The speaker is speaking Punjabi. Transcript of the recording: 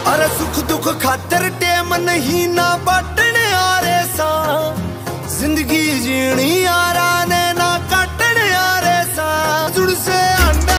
अरे सुख दुख खातर टेम नहीं ना बट